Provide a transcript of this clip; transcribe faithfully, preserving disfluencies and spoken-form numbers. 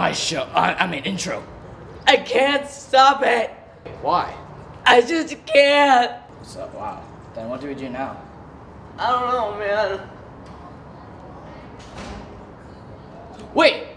my show. I, I mean, intro. I can't stop it. Why? I just can't. So, wow. Then what do we do now? I don't know, man. Wait!